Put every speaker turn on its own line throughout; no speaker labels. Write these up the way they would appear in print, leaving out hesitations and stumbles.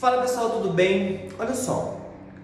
Fala pessoal, tudo bem? Olha só,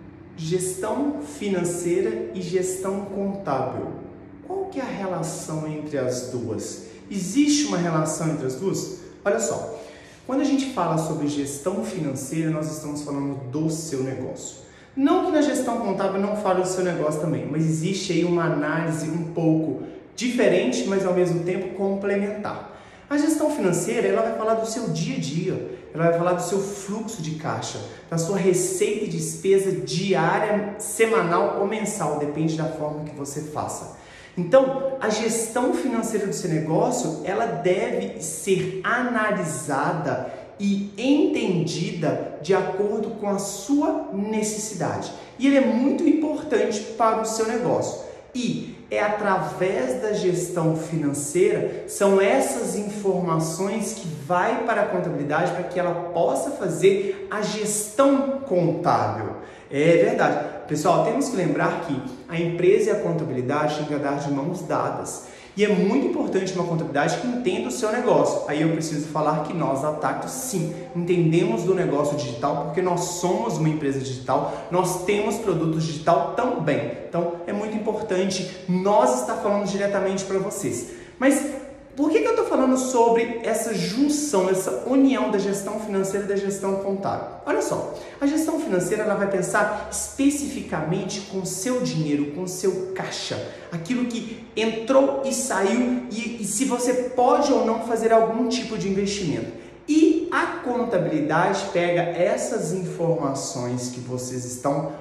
gestão financeira e gestão contábil. Qual que é a relação entre as duas? Existe uma relação entre as duas? Olha só, quando a gente fala sobre gestão financeira, nós estamos falando do seu negócio. Não que na gestão contábil não fale do seu negócio também, mas existe aí uma análise um pouco diferente, mas ao mesmo tempo complementar. A gestão financeira, ela vai falar do seu dia a dia, ela vai falar do seu fluxo de caixa, da sua receita e despesa diária, semanal ou mensal, depende da forma que você faça. Então, a gestão financeira do seu negócio, ela deve ser analisada e entendida de acordo com a sua necessidade. E ele é muito importante para o seu negócio. E é através da gestão financeira, são essas informações que vai para a contabilidade para que ela possa fazer a gestão contábil. É verdade. Pessoal, temos que lembrar que a empresa e a contabilidade têm que andar de mãos dadas. E é muito importante uma contabilidade que entenda o seu negócio. Aí eu preciso falar que nós, a Tacto, sim, entendemos do negócio digital, porque nós somos uma empresa digital, nós temos produtos digital também. Então, é muito importante nós estar falando diretamente para vocês. Mas por que eu estou falando sobre essa junção, essa união da gestão financeira e da gestão contábil? Olha só, a gestão financeira ela vai pensar especificamente com o seu dinheiro, com o seu caixa, aquilo que entrou e saiu e se você pode ou não fazer algum tipo de investimento. E a contabilidade pega essas informações que vocês estão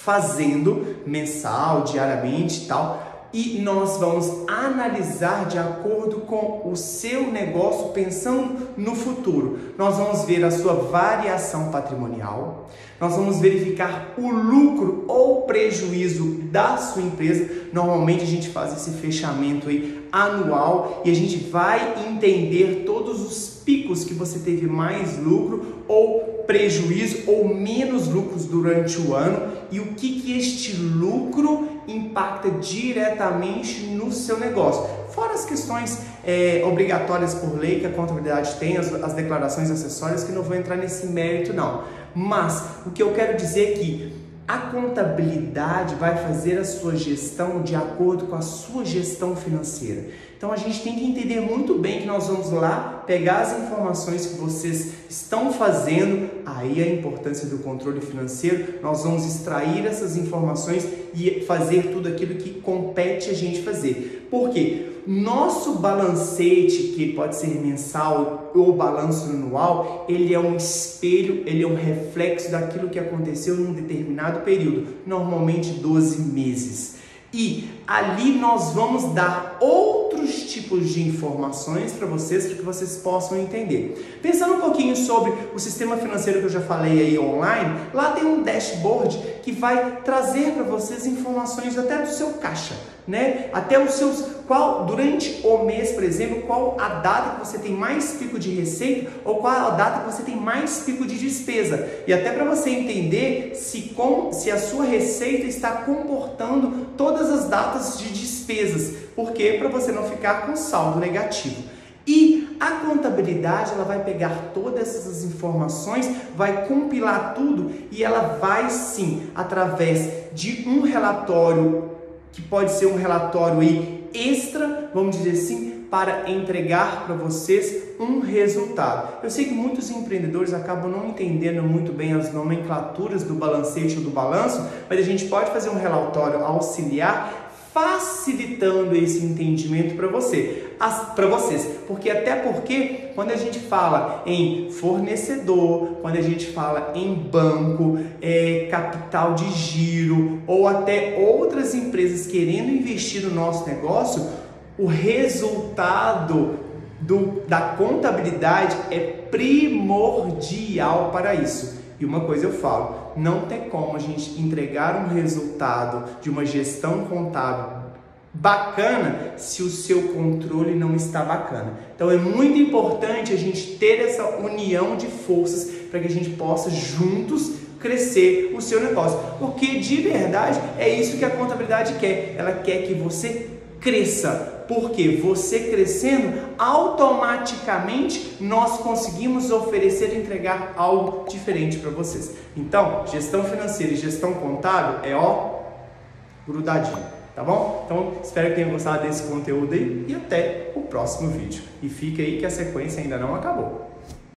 fazendo mensal, diariamente e tal, e nós vamos analisar de acordo com o seu negócio, pensando no futuro. Nós vamos ver a sua variação patrimonial, nós vamos verificar o lucro ou prejuízo da sua empresa. Normalmente a gente faz esse fechamento aí anual e a gente vai entender todos os picos que você teve mais lucro ou prejuízo ou menos lucros durante o ano e o que este lucro impacta diretamente no seu negócio. Fora as questões obrigatórias por lei que a contabilidade tem, as declarações acessórias, que não vou entrar nesse mérito não. Mas o que eu quero dizer é que a contabilidade vai fazer a sua gestão de acordo com a sua gestão financeira. Então a gente tem que entender muito bem que nós vamos lá pegar as informações que vocês estão fazendo, aí a importância do controle financeiro, nós vamos extrair essas informações e fazer tudo aquilo que compete a gente fazer. Por quê? Nosso balancete, que pode ser mensal ou balanço anual, ele é um espelho, ele é um reflexo daquilo que aconteceu em um determinado período, normalmente 12 meses. E ali nós vamos dar outros tipos de informações para que vocês possam entender. Pensando um pouquinho sobre o sistema financeiro que eu já falei aí online, lá tem um dashboard que vai trazer para vocês informações até do seu caixa, né? Até os seus, durante o mês, por exemplo, qual a data que você tem mais pico de receita ou qual a data que você tem mais pico de despesa. E até para você entender se a sua receita está comportando todas as datas de despesas. Por quê? Para você não ficar com saldo negativo. E a contabilidade, ela vai pegar todas essas informações, vai compilar tudo e ela vai sim, através de um relatório, que pode ser um relatório aí extra, vamos dizer assim, para entregar para vocês um resultado. Eu sei que muitos empreendedores acabam não entendendo muito bem as nomenclaturas do balancete ou do balanço, mas a gente pode fazer um relatório auxiliar facilitando esse entendimento para vocês, porque quando a gente fala em fornecedor, quando a gente fala em banco, capital de giro ou até outras empresas querendo investir no nosso negócio, o resultado da contabilidade é primordial para isso. E uma coisa eu falo, não tem como a gente entregar um resultado de uma gestão contábil bacana se o seu controle não está bacana. Então é muito importante a gente ter essa união de forças para que a gente possa juntos crescer o seu negócio. Porque de verdade é isso que a contabilidade quer. Ela quer que você cresça, porque você crescendo, automaticamente nós conseguimos oferecer e entregar algo diferente para vocês. Então, gestão financeira e gestão contábil é grudadinho, tá bom? Então, espero que tenham gostado desse conteúdo aí e até o próximo vídeo. E fica aí que a sequência ainda não acabou.